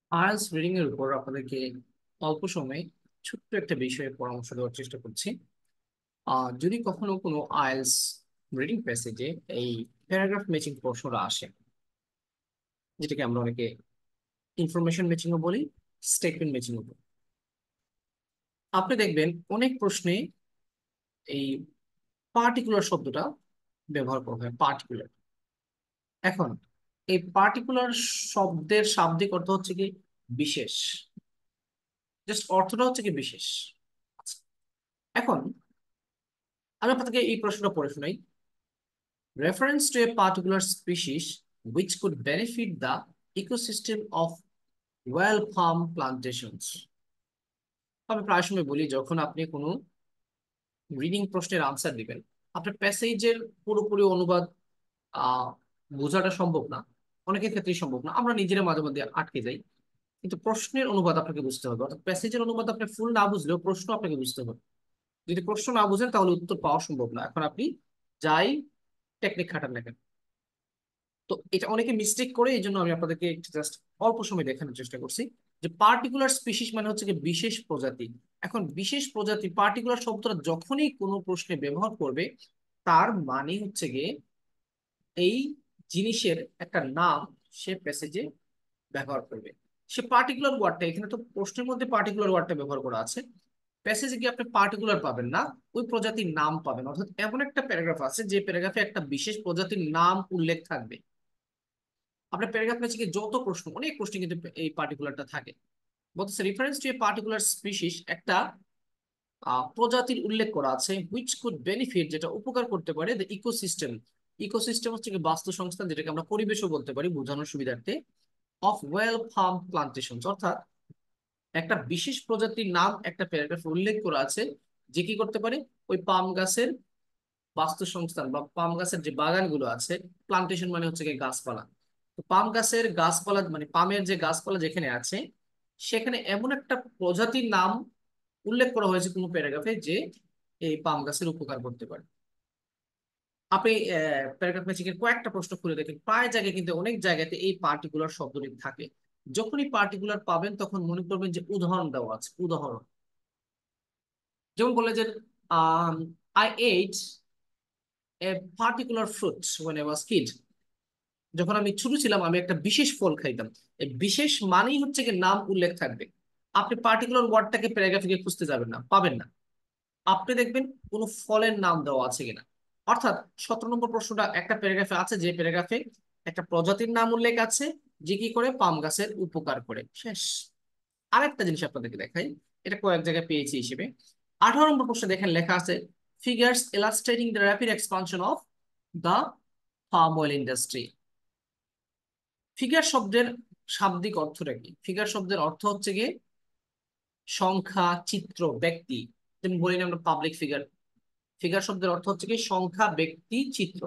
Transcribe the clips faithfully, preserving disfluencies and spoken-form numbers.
IELTS reading এর উপর আপনাদেরকে অল্প সময়ে ছোট্ট একটা বিষয়ে পরামর্শ দেওয়ার চেষ্টা করছি। আহ যদি কখনো কোনো আইএলটিএস রিডিং প্যাসেজে এই প্যারাগ্রাফ ম্যাচিং প্রশ্নটা আসে, যেটাকে আমরা অনেকে ইনফরমেশন ম্যাচিংও বলি, স্টেটমেন্ট ম্যাচিংও বলি, আপনি দেখবেন অনেক প্রশ্নে এই পার্টিকুলার শব্দটা ব্যবহার করা হয়। পার্টিকুলার, এখন এই পার্টিকুলার শব্দের শাব্দিক অর্থ হচ্ছে কি বিশেষ, জাস্ট অর্থটা হচ্ছে কি বিশেষ। আচ্ছা, এখন আমি আপনাকে এই প্রশ্নটা পড়ে শোনাই। Reference to a particular species which could benefit the ecosystem of well palm plantations. আমি প্রায় সময় বলি, যখন আপনি কোনো রিডিং প্রশ্নের আনসার দিবেন, আপনার প্যাসেজের পুরোপুরি অনুবাদ আহ বোঝাটা সম্ভব না, অনেকের ক্ষেত্রেই সম্ভব না, আমরা নিজেরা মাঝে মধ্যে আটকে যাই। কিন্তু প্রশ্নের অনুবাদ আপনাকে বুঝতে হবে, অর্থাৎ প্যাসেজের অনুবাদ আপনি ফুল না বুঝলেও প্রশ্ন আপনাকে বুঝতে হবে। যদি প্রশ্ন না বুঝেন তাহলে উত্তর পাওয়া সম্ভব না, এখন আপনি যাই টেকনিক খাটান না কেন। তো এটা অনেকে মিস্টেক করে, এই জন্য আমি আপনাদেরকে জাস্ট অল্প সময় দেখানোর চেষ্টা করছি যে পার্টিকুলার স্পিসিস মানে হচ্ছে কি বিশেষ প্রজাতি। এখন বিশেষ প্রজাতি পার্টিকুলার শব্দটা যখনই কোনো প্রশ্নে ব্যবহার করবে, তার মানে হচ্ছে গিয়ে এই জিনিসের একটা নাম সে প্যাসেজে ব্যবহার করবে। সে পার্টিকুলার ওয়ার্ডটা, এখানে তো প্রশ্নের মধ্যে পার্টিকুলার ওয়ার্ডটা ব্যবহার করা আছে, প্যাসেজে গিয়ে আপনি পার্টিকুলার পাবেন না, ওই প্রজাতির নাম পাবেন। অর্থাৎ এমন একটা প্যারাগ্রাফ আছে যে প্যারাগ্রাফে একটা বিশেষ প্রজাতির নাম উল্লেখ থাকবে। আপনার প্যারাগ্রাফ ম্যাচিং এ যত প্রশ্ন, অনেক প্রশ্ন কিন্তু এই পার্টিকুলারটা থাকে। বলতেছে reference to a particular species, একটা আহ, প্রজাতির উল্লেখ করা আছে, হুইচ কুড বেনিফিট, যেটা উপকার করতে পারে দ্য ইকোসিস্টেম। ইকোসিস্টেম হচ্ছে কি বাস্তু সংস্থান, যেটাকে আমরা পরিবেশও বলতে পারি বোঝানোর সুবিধার্থে। অফ ওয়েল ফার্ম প্লান্টেশন, অর্থাৎ একটা বিশেষ প্রজাতির নাম একটা প্যারাগ্রাফে উল্লেখ করা আছে, যে কি করতে পারে ওই পাম গাছের বাস্তু সংস্থান বা পাম গাছের যে বাগানগুলো আছে। প্লান্টেশন মানে হচ্ছে কি গাছপালা। তো পাম গাছের গাছপালা মানে পামের যে গাছপালা যেখানে আছে, সেখানে এমন একটা প্রজাতির নাম উল্লেখ করা হয়েছে কোনো প্যারাগ্রাফে, যে এই পাম গাছের উপকার করতে পারে। আপনি প্যারাগ্রাফ ম্যাচিং এর কয়েকটা প্রশ্ন খুলে দেখেন, প্রায় জায়গায় কিন্তু অনেক জায়গাতে এই পার্টিকুলার শব্দটি থাকে। যখনই পার্টিকুলার পাবেন তখন মনে করবেন যে উদাহরণ দেওয়া আছে। উদাহরণ যেমন বলে যে I ate a particular fruit when I was kid, যখন আমি ছোট ছিলাম আমি একটা বিশেষ ফল খাইতাম। এই বিশেষ মানেই হচ্ছে কি নাম উল্লেখ থাকবে। আপনি পার্টিকুলার ওয়ার্ডটাকে প্যারাগ্রাফে গিয়ে খুঁজতে যাবেন না, পাবেন না। আপনি দেখবেন কোন ফলের নাম দেওয়া আছে কিনা। অর্থাৎ সতেরো নম্বর প্রশ্নটা একটা প্যারাগ্রাফে আছে, যে প্যারাগ্রাফে একটা প্রজাতির নাম উল্লেখ আছে, যে কি করে পাম গাছের উপকার করে। শেষ। আরেকটা জিনিস আপনাদেরকে দেখাই, এটা কয়েক জায়গায় পেয়েছি হিসেবে। আঠারো নম্বর প্রশ্নে দেখেন লেখা আছে figures illustrating the rapid expansion of the palm oil industry. Figure শব্দের শাব্দিক অর্থটা কি? ফিগার শব্দের অর্থ হচ্ছে গিয়ে সংখ্যা, চিত্র, ব্যক্তি। যেমন বলি না আমরা পাবলিক ফিগার। ফিগার শব্দের অর্থ হচ্ছে কি সংখ্যা, ব্যক্তি, চিত্র।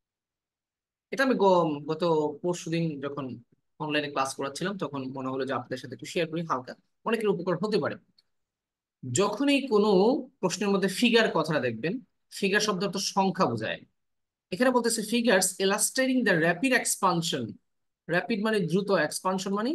এটা আমি গ- গত পরশুদিন যখন অনলাইনে ক্লাস করাচ্ছিলাম তখন মনে হলো যে আপনাদের সাথে একটু শেয়ার করি, হালকা অনেকের উপকার হতে পারে। যখনই কোনো প্রশ্নের মধ্যে ফিগার কথাটা দেখবেন, ফিগার শব্দ অর্থ সংখ্যা বোঝায়। এখানে বলতেছে figures illustrating the rapid expansion. Rapid মানে দ্রুত, এক্সপানশন মানে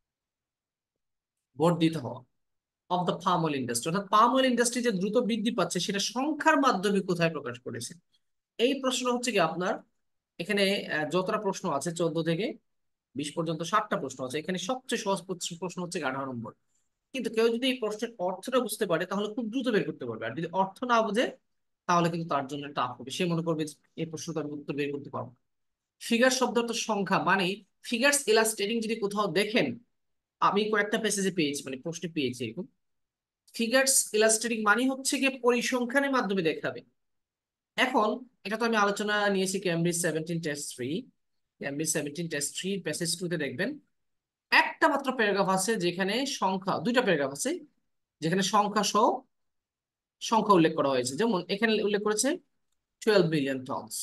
বর্ধিত হওয়া, of the palm oil industry. অর্থাৎ পাম অয়েল ইন্ডাস্ট্রি যে দ্রুত বৃদ্ধি পাচ্ছে সেটা সংখ্যার মাধ্যমে কোথায় প্রকাশ করেছে। এই প্রশ্ন হচ্ছে কি আপনার এখানে আহ, যতটা প্রশ্ন আছে চোদ্দ থেকে বিশ পর্যন্ত ষাটটা প্রশ্ন আছে, এখানে সবচেয়ে সহজ প্রশ্ন প্রশ্ন হচ্ছে আঠারো নম্বর। কিন্তু কেউ যদি এই প্রশ্নের অর্থটা বুঝতে পারে তাহলে খুব দ্রুত বের করতে পারবে, আর যদি অর্থ না বুঝে তাহলে কিন্তু তার জন্য টাফ হবে। সে মনে করবে যে এই প্রশ্নটা আমি উত্তর বের করতে পারবো। ফিগার শব্দ তো সংখ্যা মানে ফিগার্স ইলাস্ট্রেটিং যদি কোথাও দেখেন, আমি কয়েকটা প্যাসেজে পেয়েছি, মানে প্রশ্নে পেয়েছি এরকম। ফিগার্স ইলাস্ট্রেটিং মানে হচ্ছে গিয়ে পরিসংখ্যানের মাধ্যমে দেখাবে। এখন এটা তো আমি আলোচনা নিয়েছি Cambridge seventeen test three. Cambridge seventeen test three passage two তে দেখবেন একটা মাত্র প্যারাগ্রাফ আছে যেখানে সংখ্যা, দুইটা প্যারাগ্রাফ আছে যেখানে সংখ্যা সহ সংখ্যা উল্লেখ করা হয়েছে। যেমন এখানে উল্লেখ করেছে টুয়েলভ বিলিয়ন টনস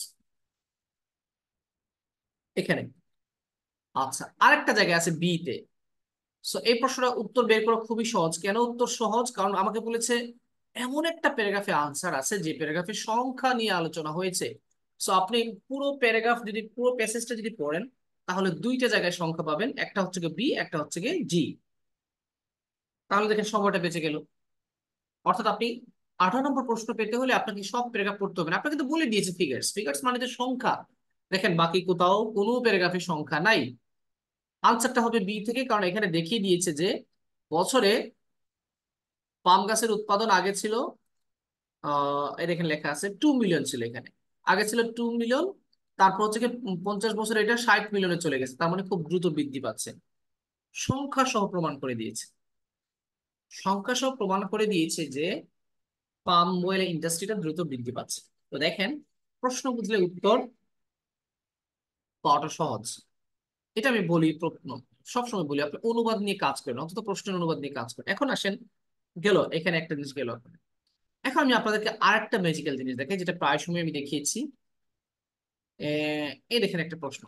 এখানে। আচ্ছা, আরেকটা জায়গায় আছে বি তে। সো এই প্রশ্নটা উত্তর বের করা খুবই সহজ। কেন উত্তর সহজ? কারণ আমাকে বলেছে এমন একটা প্যারাগ্রাফে আনসার আছে যে প্যারাগ্রাফে সংখ্যা নিয়ে আলোচনা হয়েছে। সো আপনি পুরো প্যারাগ্রাফ যদি পুরো প্যাসেজটা যদি পড়েন তাহলে দুইটা জায়গায় সংখ্যা পাবেন, একটা হচ্ছে গিয়ে বি, একটা হচ্ছে গিয়ে জি। তাহলে দেখেন সময়টা বেঁচে গেল। অর্থাৎ আপনি আঠারো নম্বর প্রশ্ন পেতে হলে আপনাকে সব প্যারাগ্রাফ পড়তে হবে না, আপনাকে তো বলে দিয়েছে ফিগার্স, ফিগার্স মানে তো সংখ্যা। দেখেন বাকি কোথাও কোনো প্যারাগ্রাফে সংখ্যা নাই। আনসারটা হবে বি থেকে, কারণ এখানে দেখিয়ে দিয়েছে যে বছরে পাম গাছের উৎপাদন আগে ছিল, আহ এটা এখানে লেখা আছে টু মিলিয়ন ছিল এখানে, আগে ছিল টু মিলিয়ন। তারপর হচ্ছে কি পঞ্চাশ বছরে এটা ষাট মিলিয়নে চলে গেছে, তার মানে খুব দ্রুত বৃদ্ধি পাচ্ছে। সংখ্যা সহ প্রমাণ করে দিয়েছে, সংখ্যা সহ প্রমাণ করে দিয়েছে যে পাম অয়েল ইন্ডাস্ট্রিটা দ্রুত বৃদ্ধি পাচ্ছে। তো দেখেন, প্রশ্ন বুঝলে উত্তর পাওয়াটা সহজ। এটা আমি বলি প্র- সবসময় বলি আপনি অনুবাদ নিয়ে কাজ করেন, অন্তত প্রশ্নের অনুবাদ নিয়ে কাজ করেন। এখন আসেন, গেল এখানে একটা জিনিস গেল। এখন আমি আপনাদেরকে আরেকটা ম্যাজিক্যাল জিনিস দেখাই, যেটা প্রায় সময় আমি দেখিয়েছি। আহ, এই দেখেন একটা প্রশ্ন: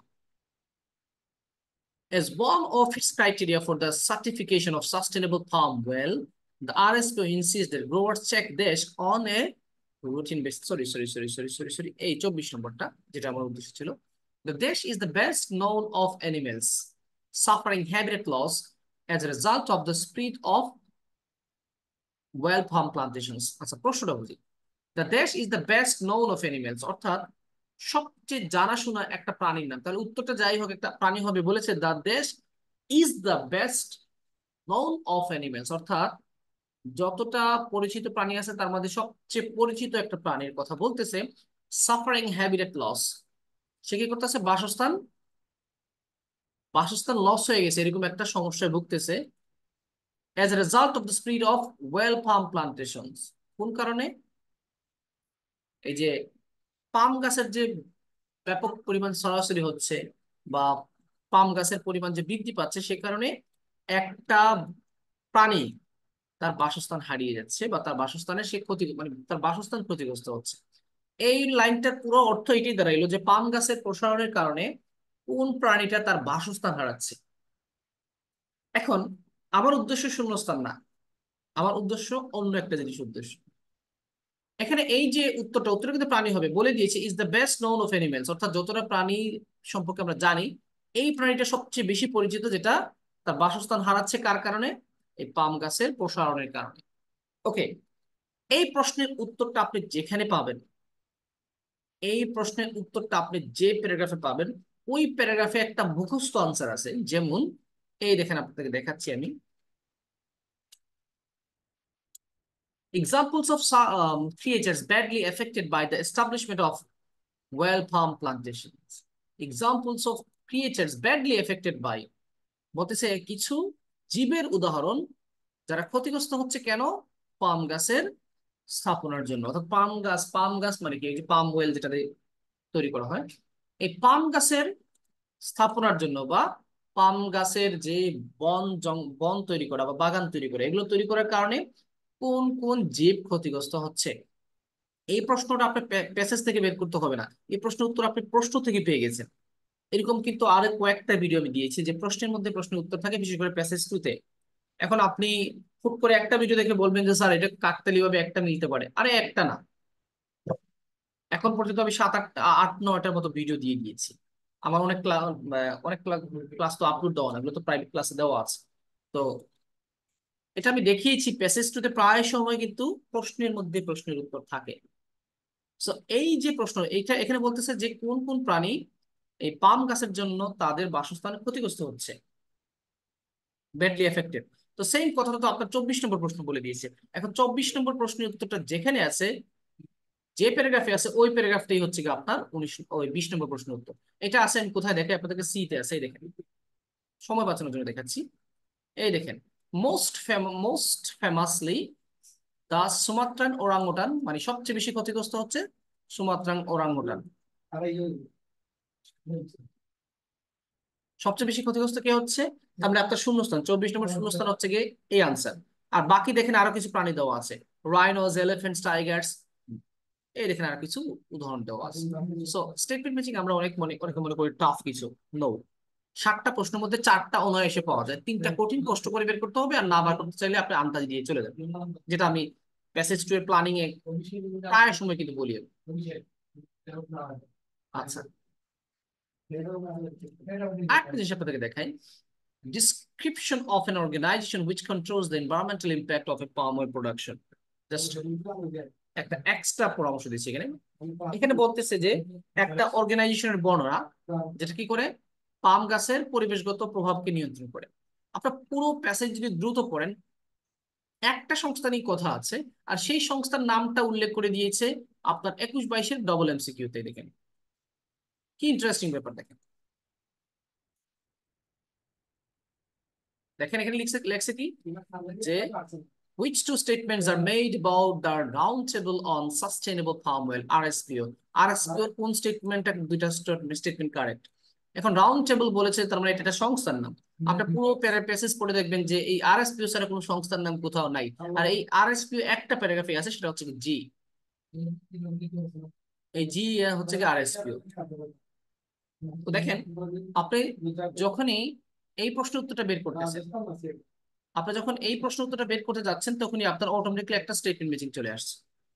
As one of its criteria for the certification of sustainable palm oil, the R S P O insists that growers check this on a routine basis. Sorry, sorry, sorry, sorry, sorry, sorry. এই চব্বিশ নম্বরটা যেটা আমার উদ্দেশ্য ছিল। The dish is the best known of animals suffering habitat loss as a result of the spread of well palm plantations. আচ্ছা, প্রশ্নটা বুঝি। দ্য দেশ is the best known of animals, অর্থাৎ সবচেয়ে জানাশোনা একটা প্রাণীর নাম। তাহলে উত্তরটা যাই হোক একটা প্রাণী হবে, বলেছে দ্য দেশ is the best known of animals, অর্থাৎ যতটা পরিচিত প্রাণী আছে তার মধ্যে সবচেয়ে পরিচিত একটা প্রাণীর কথা বলতেছে। সাফারিং হ্যাবিটেট লস, সে কি করতেছে, বাসস্থান বাসস্থান লস হয়ে গেছে, এরকম একটা সমস্যায় ভুগতেছে। As a result of the spread of oil palm plantations, কোন কারণে? এই যে পাম গাছের যে ব্যাপক পরিমাণ সরাসরি হচ্ছে, বা পাম গাছের পরিমাণ যে বৃদ্ধি পাচ্ছে, সে কারণে একটা প্রাণী তার বাসস্থান হারিয়ে যাচ্ছে, বা তার বাসস্থানে সে ক্ষতি, মানে তার বাসস্থান ক্ষতিগ্রস্ত হচ্ছে। এই লাইনটার পুরো অর্থ এটাই দাঁড়াইলো যে পাম গাছের প্রসারণের কারণে কোন প্রাণীটা তার বাসস্থান হারাচ্ছে। এখন আমার উদ্দেশ্য শূন্যস্থান না, আমার উদ্দেশ্য অন্য একটা জিনিস উদ্দেশ্য। এখানে এই যে উত্তরটা, উত্তরটা কিন্তু প্রাণী হবে, বলে দিয়েছে is the best known of animals, অর্থাৎ যতটা প্রাণী সম্পর্কে আমরা জানি, এই প্রাণীটা সবচেয়ে বেশি পরিচিত, যেটা তার বাসস্থান হারাচ্ছে কার কারণে? এই পাম গাছের প্রসারণের কারণে। ওকে, এই প্রশ্নের উত্তরটা আপনি যেখানে পাবেন, এই প্রশ্নের উত্তরটা আপনি যে প্যারাগ্রাফে পাবেন, ওই প্যারাগ্রাফে একটা মুখস্থ আনসার আছে। যেমন এই দেখেন, আপনাকে দেখাচ্ছি আমি। Examples of so- um, creatures badly affected by the establishment of well palm plantations. Examples of creatures badly affected by, বলতেছে কিছু জীবের উদাহরণ যারা ক্ষতিগ্রস্ত হচ্ছে কেন? পাম গাছের স্থাপনার জন্য। অর্থাৎ পাম গাছ, পাম গাছ মানে কি, এই যে পাম ওয়েল যেটা দিয়ে তৈরি করা হয়, এই পাম গাছের স্থাপনার জন্য, বা পাম গাছের যে বন জং বন তৈরি করা বা বাগান তৈরি করা, এগুলো তৈরি করার কারণে কোন কোন জীব ক্ষতিগ্রস্ত হচ্ছে। এই প্রশ্নটা আপনার প্যাসেজ থেকে বের করতে হবে না, এই প্রশ্নের উত্তর আপনি প্রশ্ন থেকে পেয়ে গেছেন। এরকম কিন্তু আরো কয়েকটা ভিডিও আমি দিয়েছি যে প্রশ্নের মধ্যে প্রশ্নের উত্তর থাকে, বিশেষ করে প্যাসেজ টুতে। এখন আপনি হুট করে একটা ভিডিও দেখে বলবেন যে স্যার এটা কাকতালি ভাবে একটা মিলতে পারে, আরে একটা না। এখন পর্যন্ত আমি সাত আট আট নয়টার মতো ভিডিও দিয়ে দিয়েছি। আমার অনেক ক্লাস, অনেক ক্লাস তো আপলোড দেওয়া না, এগুলো তো প্রাইভেট ক্লাসে দেওয়া আছে। তো এটা আমি দেখিয়েছি, প্যাসেজ টুতে প্রায় সময় কিন্তু প্রশ্নের মধ্যে প্রশ্নের উত্তর থাকে। সো এই যে প্রশ্ন, এইটা এখানে বলতেছে যে কোন কোন প্রাণী এই পাম গাছের জন্য তাদের বাসস্থান ক্ষতিগ্রস্ত হচ্ছে, ব্যাডলি এফেক্টেড। তো সেম কথাটা তো আপনার চব্বিশ নম্বর প্রশ্ন বলে দিয়েছে। এখন চব্বিশ নম্বর প্রশ্নের উত্তরটা যেখানে আছে, যে প্যারাগ্রাফে আছে, ওই প্যারাগ্রাফটাই হচ্ছে কি আপনার উনিশ ওই বিশ নম্বর প্রশ্নের উত্তর। এটা আছে, আমি কোথায় দেখে আপনাদেরকে, সি তে আছে, এই দেখেন, সময় বাঁচানোর জন্য দেখাচ্ছি। এই দেখেন, most most famously the Sumatran orangutan, মানে সবচেয়ে বেশি ক্ষতিগ্রস্ত হচ্ছে সুমাত্রান ওরাংওটান। সবচেয়ে বেশি ক্ষতিগ্রস্ত কে হচ্ছে? তাহলে আপনার শূন্যস্থান, চব্বিশ নম্বর শূন্যস্থান হচ্ছে গিয়ে এই আনসার। আর বাকি দেখেন আরো কিছু প্রাণী দেওয়া আছে, রাইনোস, এলিফ্যান্টস, টাইগার্স, এই দেখেন আর কিছু উদাহরণ দেওয়া আছে। সো স্টেটমেন্ট ম্যাচিং আমরা অনেক মনে অনেকে মনে করি টাফ কিছু, নো। সাতটা প্রশ্নের মধ্যে চারটা অনায়াসে পাওয়া যায়, তিনটা কঠিন কষ্ট করে বের করতে হবে, আর না বার করতে চাইলে আপনি আন্দাজ দিয়ে চলে যাবেন, যেটা আমি প্যাসেজ টু এর প্ল্যানিং এ প্রায় সময় কিন্তু বলি। আচ্ছা, আরেকটা জিনিস আপনাদেরকে দেখাই, description of an organization which controls the environmental impact of a palm oil production. Just একটা এক্সট্রা পরামর্শ দিচ্ছি এখানে। এখানে বলতেছে যে একটা অর্গানাইজেশনের বর্ণনা যেটা কি করে পাম গাছের পরিবেশগত প্রভাবকে নিয়ন্ত্রণ করে। আপনার পুরো প্যাসেজ যদি দ্রুত পড়েন, একটা সংস্থা নিয়ে কথা আছে আর সেই সংস্থার নামটা উল্লেখ করে দিয়েছে আপনার একুশ বাইশের ডবল এমসিকিউতে। দেখেন কি ইন্টারেস্টিং ব্যাপার। দেখেন দেখেন এখানে লিখছে লেখছে কি যে which two statements are made about the round table on sustainable palm oil R S P O. R S P O এর কোন স্টেটমেন্টটা, দুইটা স্টেটমেন্ট কারেক্ট। এখন রাউন্ড টেবল বলেছে তার মানে এটা একটা সংস্থার নাম। আপনি পুরো প্যাসেজ পড়ে দেখবেন যে এই আর এস পি ও ছাড়া কোনো সংস্থার নাম কোথাও নাই। আর এই আর এস পি ও একটা প্যারাগ্রাফে আছে, সেটা হচ্ছে জি। এই জি হচ্ছে কি আর এস পি ও। তো দেখেন আপনি যখনই এই প্রশ্ন উত্তরটা বের করতেছেন, আপনি যখন এই প্রশ্ন উত্তরটা বের করতে যাচ্ছেন তখনই আপনার অটোমেটিক্যালি একটা স্টেটমেন্ট ম্যাচিং চলে আসছে।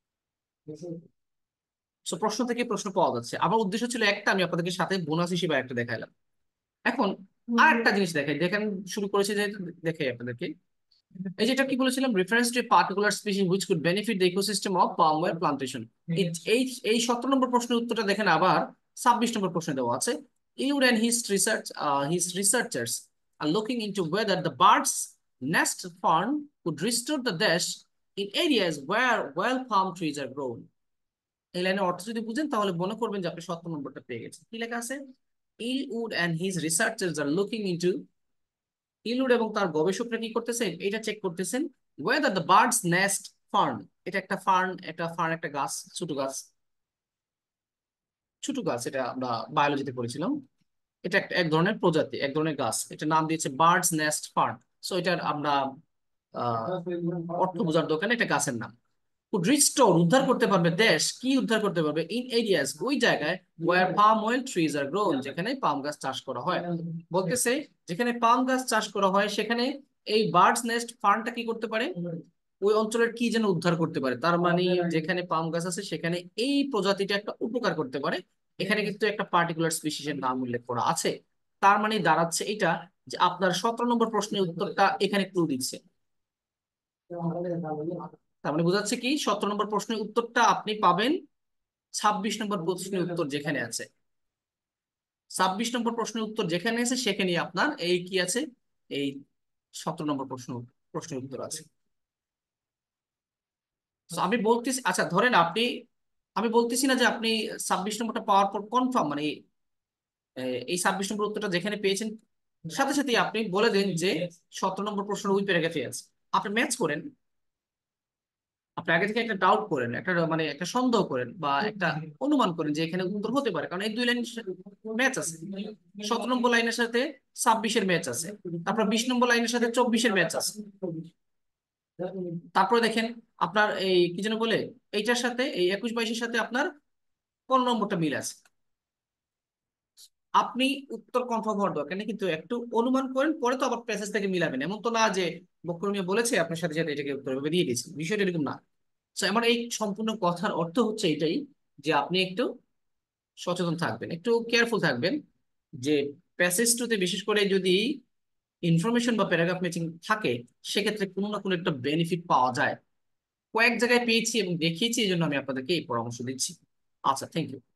সো প্রশ্ন থেকে প্রশ্ন পাওয়া যাচ্ছে। আমার উদ্দেশ্য ছিল একটা, আমি আপনাদেরকে সাথে বোনাস হিসেবে একটা দেখাইলাম। এখন আর একটা জিনিস দেখাই, দেখেন শুরু করেছে যে দেখাই আপনাদেরকে। এই যেটা কি বলেছিলাম, reference to particular species which could benefit the ecosystem of palm oil plantation. এই এই সতেরো নম্বর প্রশ্নের উত্তরটা দেখেন আবার ছাব্বিশ নম্বর প্রশ্নে দেওয়া আছে। ইউড and his research his researchers are looking into whether the birds nest fern could restore the দেশ in areas where oil palm trees are grown. এই লাইনের অর্থ যদি বুঝেন তাহলে মনে করবেন যে আপনি সতেরো নম্বরটা পেয়ে গেছেন। কি লেখা আছে? Ellwood and his researchers are looking into, Ellwood এবং তার গবেষকরা কি করতেছেন, এটা চেক করতেছেন whether the birds nest fern. এটা একটা ফার্ন, একটা ফার্ন একটা গাছ, ছোট গাছ, ছোট গাছ। এটা আমরা বায়োলজিতে পড়েছিলাম। এটা একটা এক ধরনের প্রজাতি, এক ধরনের গাছ। এটা নাম দিয়েছে বার্ডস নেস্ট ফার্ন। সো এটার আমরা আহ অর্থ বোঝার দোকানে এটা গাছের নাম। রিস্টোর উদ্ধার করতে পারবে, দেশ কি উদ্ধার করতে পারবে, ইন এরিয়াস ওই জায়গায় where palm oil trees are grown, যেখানে পাম গাছ চাষ করা হয়। বলতেছে যেখানে পাম গাছ চাষ করা হয় সেখানে এই বার্ডস নেস্ট ফার্মটা কি করতে পারে, ওই অঞ্চলের কি যেন উদ্ধার করতে পারে। তার মানে যেখানে পাম গাছ আছে সেখানে এই প্রজাতিটা একটা উপকার করতে পারে। এখানে কিন্তু একটা পার্টিকুলার স্পিসিসের নাম উল্লেখ করা আছে। তার মানে দাঁড়াচ্ছে এটা যে আপনার সতেরো নম্বর প্রশ্নের উত্তরটা এখানে ক্লু দিচ্ছে। তার মানে বোঝাচ্ছে কি সতেরো নম্বর প্রশ্নের উত্তরটা আপনি পাবেন ছাব্বিশ নম্বর প্রশ্নের উত্তর যেখানে আছে। ছাব্বিশ নম্বর প্রশ্নের উত্তর যেখানে আছে সেখানে আপনার এই কি আছে, এই সতেরো নম্বর প্রশ্ন প্রশ্নের উত্তর আছে। তো আমি বলতেছি, আচ্ছা ধরেন আপনি, আমি বলতেছি না যে আপনি ছাব্বিশ নম্বরটা পাওয়ার পর কনফার্ম মানে আহ, এই ছাব্বিশ নম্বর উত্তরটা যেখানে পেয়েছেন সাথে সাথে আপনি বলে দেন যে সতেরো নম্বর প্রশ্ন ওই প্যারাগ্রাফে আছে। আপনি ম্যাচ করেন, আপনি আগে থেকে একটা ডাউট করেন, একটা মানে একটা সন্দেহ করেন বা একটা অনুমান করেন যে এখানে উত্তর হতে পারে, কারণ এই দুই লাইন ম্যাচ আছে। সতেরো নম্বর লাইনের সাথে ছাব্বিশের ম্যাচ আছে, তারপর বিশ নম্বর লাইনের সাথে চব্বিশের ম্যাচ আছে। তারপরে দেখেন আপনার এই কি যেন বলে, এইটার সাথে এই একুশ বাইশের সাথে আপনার পনেরো নম্বরটা মিল আছে। আপনি উত্তর কনফার্ম হওয়ার দরকার নেই, কিন্তু একটু অনুমান করেন, পরে তো আবার প্যাসেজ থেকে মিলাবেন। এমন তো না যে বক্রমিয়া বলেছে আপনার সাথে সাথে এটাকে উত্তর ভাবে দিয়ে দিয়েছে, বিষয়টা এরকম না। তো আমার এই সম্পূর্ণ কথার অর্থ হচ্ছে এটাই যে আপনি একটু সচেতন থাকবেন, একটু কেয়ারফুল থাকবেন যে প্যাসেজ টুতে বিশেষ করে যদি ইনফরমেশন বা প্যারাগ্রাফ ম্যাচিং থাকে সেক্ষেত্রে কোনো না কোনো একটা বেনিফিট পাওয়া যায়। কয়েক জায়গায় পেয়েছি এবং দেখিয়েছি, এই জন্য আমি আপনাদেরকে এই পরামর্শ দিচ্ছি। আচ্ছা, থ্যাংক ইউ।